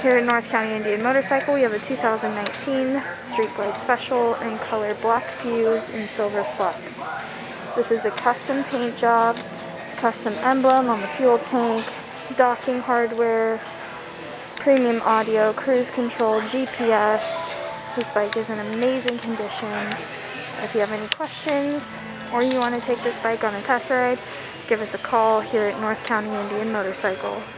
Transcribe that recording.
Here at North County Indian Motorcycle, we have a 2019 Street Glide Special in color Black Fuse and Silver Flux. This is a custom paint job, custom emblem on the fuel tank, docking hardware, premium audio, cruise control, GPS. This bike is in amazing condition. If you have any questions or you want to take this bike on a test ride, give us a call here at North County Indian Motorcycle.